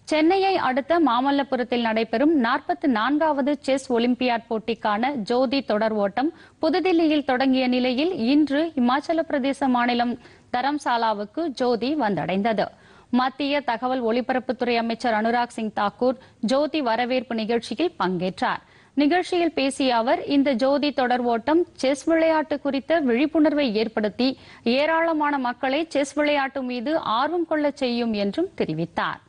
சென்னையை அடுத்த மாமல்லபுரத்தில் நடைபெறும் 44வது செஸ் ஒலிம்பியாட் போட்டிக்கான ஜோதி தொடர் ஓட்டம் புதுதில்லியில் தொடங்கிய நிலையில் இன்று இமாச்சல பிரதேச மாநிலம் தரம்சாலாவுக்கு ஜோதி வந்தடைந்தது. மத்திய தகவல் ஒலிபரப்புத்துறை அமைச்சர் அனுராக் சிங் தாக்கூர் ஜோதி வரவேற்பு நிகழ்ச்சியில் பங்கேற்றார். நிகழ்ச்சியில் பேசிய அவர், இந்த ஜோதி தொடர் ஓட்டம் செஸ் விளையாட்டு குறித்த விழிப்புணர்வை ஏற்படுத்தி ஏராளமான மக்களை செஸ் விளையாட்டு மீது ஆர்வம் கொள்ளச் செய்யும் என்றும் தெரிவித்தார்.